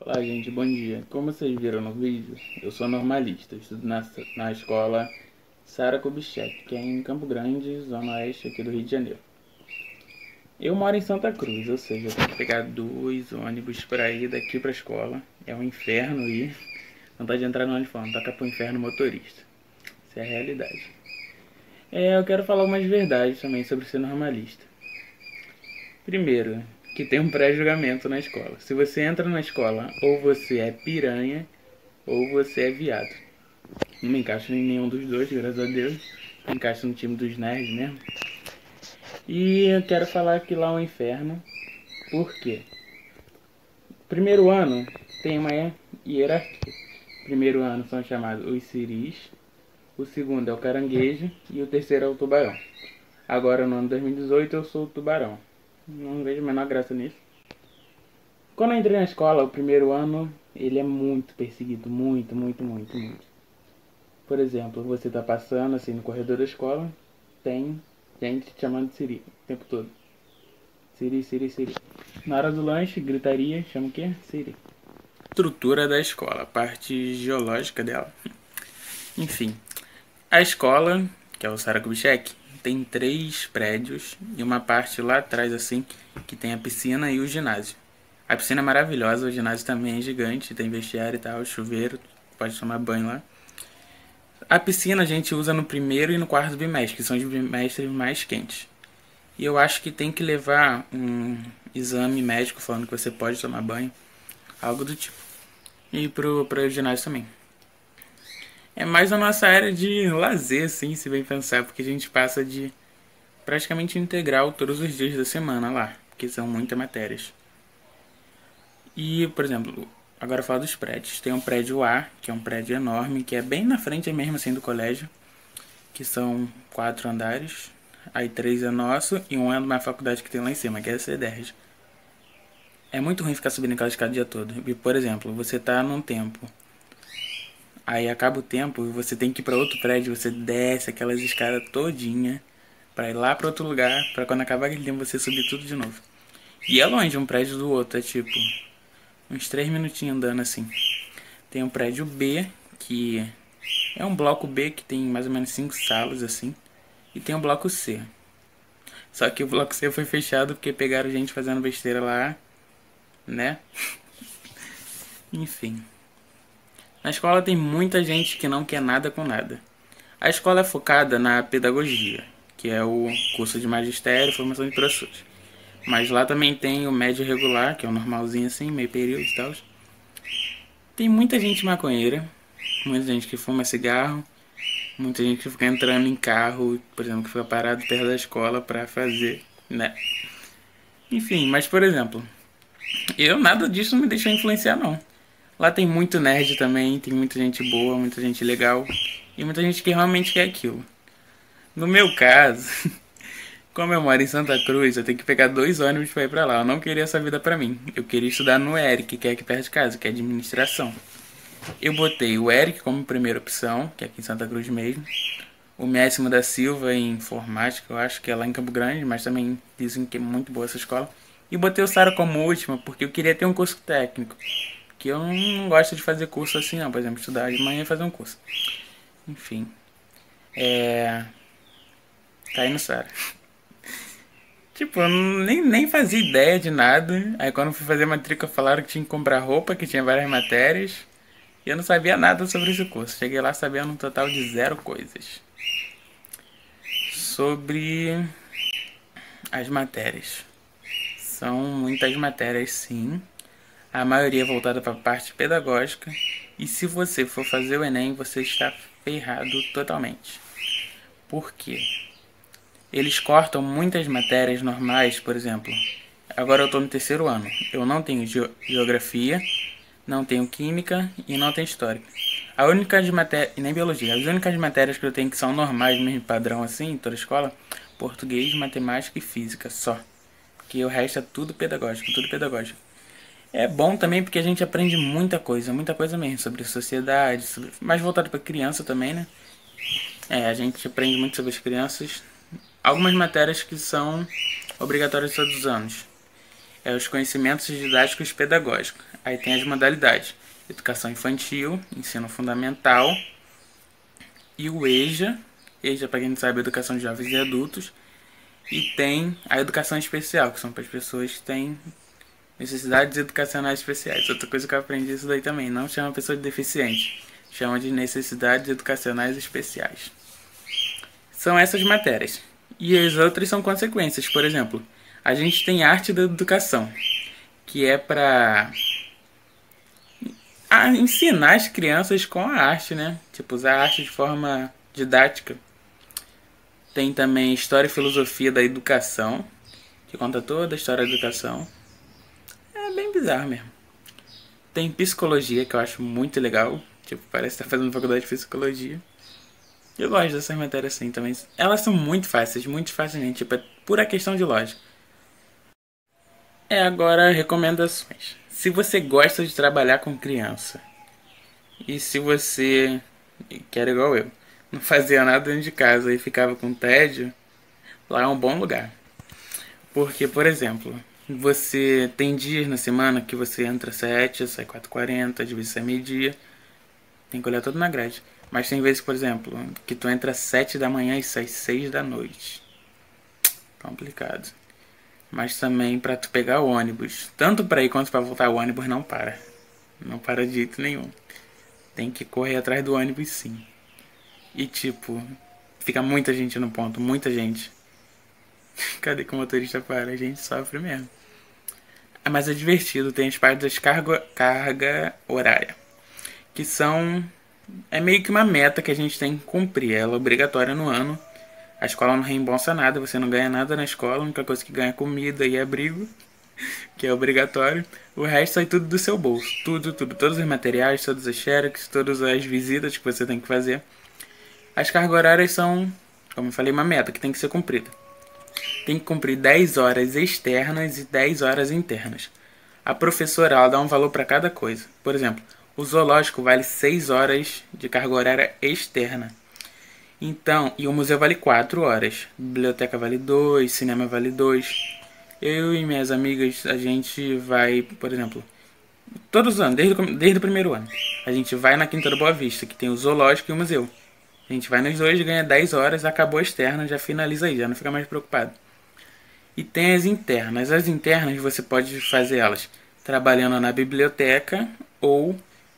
Olá, gente, bom dia. Como vocês viram no vídeo, eu sou normalista, estudo na escola Sara Kubitschek, que é em Campo Grande, zona oeste aqui do Rio de Janeiro. Eu moro em Santa Cruz, ou seja, eu tenho que pegar 2 ônibus para ir daqui para a escola. É um inferno ir. Vontade de entrar no ônibus falando, toca pro inferno motorista. Isso é a realidade. Eu quero falar umas verdades também sobre ser normalista. Primeiro, que tem um pré-julgamento na escola. Se você entra na escola, ou você é piranha, ou você é viado. Não me encaixo em nenhum dos dois, graças a Deus. Me encaixo no time dos nerds mesmo. E eu quero falar que lá é um inferno. Por quê? Primeiro ano tem uma hierarquia. Primeiro ano são chamados os siris. O segundo é o caranguejo. E o terceiro é o tubarão. Agora no ano 2018 eu sou o tubarão. Não vejo a menor graça nisso. Quando eu entrei na escola, o primeiro ano, ele é muito perseguido. Muito, muito, muito, muito. Por exemplo, você tá passando assim no corredor da escola, tem gente te chamando de Siri o tempo todo. Siri, Siri, Siri. Na hora do lanche, gritaria, chama o quê? Siri. Estrutura da escola, a parte geológica dela. Enfim, a escola, que é o Sara Kubitschek, tem 3 prédios e uma parte lá atrás assim, que tem a piscina e o ginásio. A piscina é maravilhosa, o ginásio também é gigante, tem vestiário e tal, chuveiro, pode tomar banho lá. A piscina a gente usa no primeiro e no quarto bimestre, que são os bimestres mais quentes. E eu acho que tem que levar um exame médico falando que você pode tomar banho, algo do tipo. E pro ginásio também. É mais a nossa área de lazer, assim, se bem pensar, porque a gente passa de praticamente integral todos os dias da semana lá, porque são muitas matérias. E, por exemplo, agora eu falo dos prédios. Tem um prédio A, que é um prédio enorme, que é bem na frente mesmo assim do colégio, que são 4 andares. Aí 3 é nosso e um é uma faculdade que tem lá em cima, que é a CEDERJ. É muito ruim ficar subindo aquela escada o dia todo. E, por exemplo, você tá num tempo, aí acaba o tempo e você tem que ir pra outro prédio, você desce aquelas escadas todinha pra ir lá pra outro lugar, pra quando acabar aquele tempo você subir tudo de novo. E é longe um prédio do outro, é tipo uns 3 minutinhos andando assim. Tem um prédio B, que é um bloco B que tem mais ou menos 5 salas assim. E tem um bloco C. Só que o bloco C foi fechado porque pegaram gente fazendo besteira lá, né? Enfim. Na escola tem muita gente que não quer nada com nada. A escola é focada na pedagogia, que é o curso de magistério e formação de professores. Mas lá também tem o médio regular, que é o normalzinho assim, meio período e tal. Tem muita gente maconheira, muita gente que fuma cigarro, muita gente que fica entrando em carro, por exemplo, que fica parado perto da escola pra fazer, né? Enfim, mas por exemplo, eu nada disso me deixa influenciar não. Lá tem muito nerd também, tem muita gente boa, muita gente legal e muita gente que realmente quer aquilo. No meu caso, como eu moro em Santa Cruz, eu tenho que pegar 2 ônibus pra ir pra lá. Eu não queria essa vida pra mim. Eu queria estudar no ERIC, que é aqui perto de casa, que é administração. Eu botei o ERIC como primeira opção, que é aqui em Santa Cruz mesmo. O Máximo da Silva em informática, eu acho que é lá em Campo Grande, mas também dizem que é muito boa essa escola. E botei o Sara como última, porque eu queria ter um curso técnico. Que eu não gosto de fazer curso assim não, por exemplo, estudar de manhã e fazer um curso. Enfim. Caí no Sara. Tipo, eu nem fazia ideia de nada. Aí quando fui fazer matrícula falaram que tinha que comprar roupa, que tinha várias matérias. E eu não sabia nada sobre esse curso. Cheguei lá sabendo um total de 0 coisas. Sobre as matérias. São muitas matérias, sim. A maioria voltada para a parte pedagógica. E se você for fazer o Enem, você está ferrado totalmente. Por quê? Eles cortam muitas matérias normais, por exemplo. Agora eu estou no terceiro ano. Eu não tenho geografia, não tenho química e não tenho história. A única de matéria, e nem biologia, as únicas matérias que eu tenho que são normais, mesmo padrão assim, em toda escola, português, matemática e física só. Porque o resto é tudo pedagógico, tudo pedagógico. É bom também porque a gente aprende muita coisa mesmo, sobre sociedade, mais voltado para criança também, né? A gente aprende muito sobre as crianças. Algumas matérias que são obrigatórias todos os anos. os conhecimentos didáticos e pedagógicos. Aí tem as modalidades: educação infantil, ensino fundamental e o EJA. EJA, para quem não sabe, é educação de jovens e adultos. E tem a educação especial, que são para as pessoas que têm necessidades educacionais especiais. Outra coisa que eu aprendi isso daí também: não chama a pessoa de deficiente, chama de necessidades educacionais especiais. São essas matérias. E as outras são consequências. Por exemplo, a gente tem arte da educação, que é para ensinar as crianças com a arte, né? Tipo, usar a arte de forma didática. Tem também História e Filosofia da Educação, que conta toda a história da educação. É bem bizarro mesmo. Tem Psicologia, que eu acho muito legal. Tipo, parece estar fazendo faculdade de Psicologia. Eu gosto dessas matérias assim também. Elas são muito facilmente. Tipo, é pura questão de lógica. Agora, recomendações. Se você gosta de trabalhar com criança, e se você, que era igual eu, não fazia nada dentro de casa e ficava com tédio, lá é um bom lugar. Porque, por exemplo, você tem dias na semana que você entra às 7, sai 4h40, às vezes sai meio-dia. Tem que olhar tudo na grade. Mas tem vezes, por exemplo, que tu entra às 7 da manhã e sai 6 da noite. Complicado. Mas também pra tu pegar o ônibus, tanto pra ir quanto pra voltar, o ônibus não para. Não para de jeito nenhum. Tem que correr atrás do ônibus sim. E tipo, fica muita gente no ponto, muita gente. Cadê que o motorista para? A gente sofre mesmo. Mas é divertido, tem as partes das carga horária, que são... É meio que uma meta que a gente tem que cumprir. Ela é obrigatória no ano. A escola não reembolsa nada, você não ganha nada na escola. A única coisa que ganha é comida e abrigo, que é obrigatório. O resto sai tudo do seu bolso. Tudo. Todos os materiais, todas as xerox, todas as visitas que você tem que fazer. As cargas horárias são, como eu falei, uma meta que tem que ser cumprida. Tem que cumprir 10 horas externas e 10 horas internas. A professora, ela dá um valor para cada coisa. Por exemplo, o zoológico vale 6 horas de carga horária externa. Então, e o museu vale 4 horas. Biblioteca vale 2, cinema vale 2. Eu e minhas amigas, a gente vai, por exemplo, todos os anos, desde o primeiro ano, a gente vai na Quinta da Boa Vista, que tem o zoológico e o museu. A gente vai nos dois, ganha 10 horas, acabou a externa, já finaliza aí, já não fica mais preocupado. E tem as internas. As internas você pode fazer elas trabalhando na biblioteca ou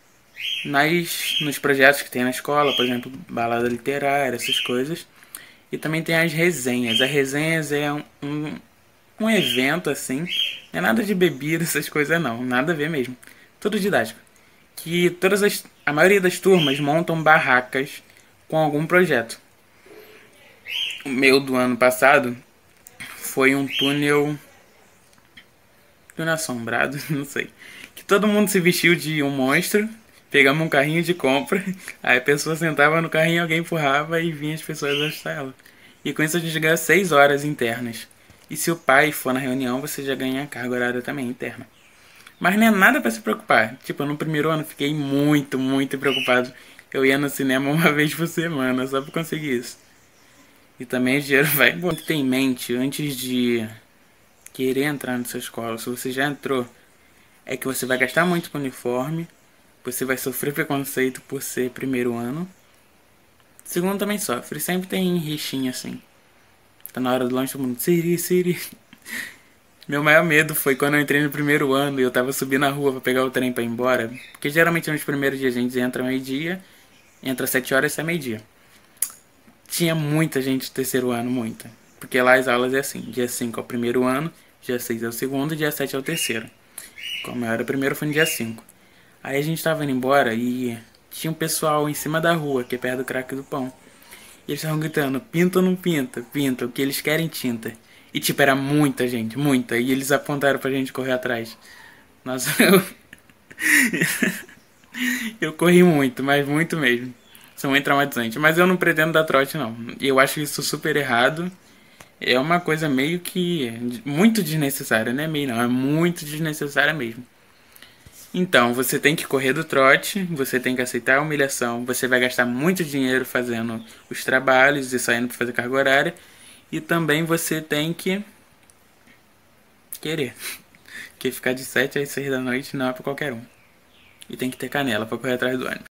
nos projetos que tem na escola, por exemplo, balada literária, essas coisas. E também tem as resenhas. As resenhas é um evento assim, não é nada de bebida, essas coisas não, nada a ver mesmo. Tudo didático. Que a maioria das turmas montam barracas com algum projeto. O meu do ano passado foi um túnel assombrado, não sei. Que todo mundo se vestiu de um monstro, pegamos um carrinho de compra, aí a pessoa sentava no carrinho, alguém empurrava e vinha as pessoas ajustar ela. E com isso a gente ganha 6 horas internas. E se o pai for na reunião, você já ganha a carga horária também interna. Mas não é nada pra se preocupar. Tipo, no primeiro ano fiquei muito preocupado. Eu ia no cinema uma vez por semana só pra conseguir isso. E também o dinheiro vai. Bom, tem em mente, antes de querer entrar nessa escola, se você já entrou, é que você vai gastar muito com uniforme, você vai sofrer preconceito por ser primeiro ano. Segundo também sofre, sempre tem rixinha assim. Tá na hora do lanche, todo mundo, Siri. Meu maior medo foi quando eu entrei no primeiro ano e eu tava subindo a rua pra pegar o trem pra ir embora. Porque geralmente nos primeiros dias a gente entra meio-dia, entra 7 horas e sai meio-dia. Tinha muita gente do terceiro ano, muita. Porque lá as aulas é assim, dia 5 é o primeiro ano, dia 6 é o segundo e dia 7 é o terceiro. Como eu era o primeiro, foi no dia 5. Aí a gente tava indo embora e tinha um pessoal em cima da rua, que é perto do Crack do Pão. E eles estavam gritando, pinta ou não pinta? Pinta, o que eles querem tinta. E tipo, era muita gente, muita. E eles apontaram pra gente correr atrás. Nossa, eu corri muito, mas muito mesmo. São muito traumatizantes. Mas eu não pretendo dar trote, não. Eu acho isso super errado. É uma coisa meio que muito desnecessária, né? Meio não, é muito desnecessária mesmo. Então, você tem que correr do trote, você tem que aceitar a humilhação, você vai gastar muito dinheiro fazendo os trabalhos e saindo para fazer carga horária. E também você tem que querer. porque ficar de 7 às 6 da noite não é pra qualquer um. E tem que ter canela pra correr atrás do ônibus.